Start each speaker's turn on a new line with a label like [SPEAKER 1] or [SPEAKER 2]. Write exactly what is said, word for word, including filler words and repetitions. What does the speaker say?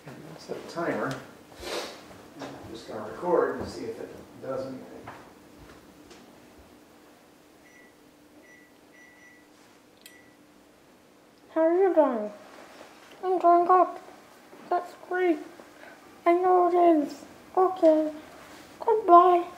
[SPEAKER 1] And I'll set a timer. And I'm just going to record and see if it does anything.
[SPEAKER 2] How are you doing? I'm doing good. That's great. I know it is. Okay. Goodbye.